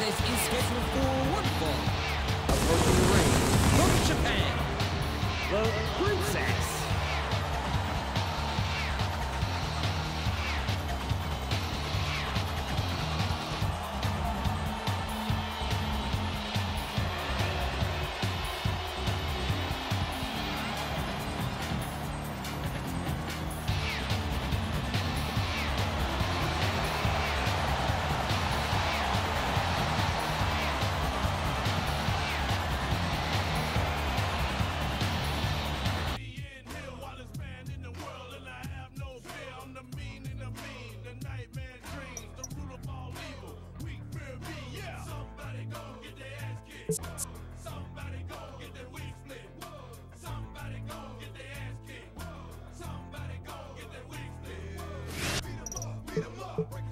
contest is scheduled for one fall. Approaching the ring from Japan, the Princess. Somebody gon' get their wings split. Somebody gon' get their ass kicked. Somebody gon' get their wings split. Beat 'em up, beat 'em up.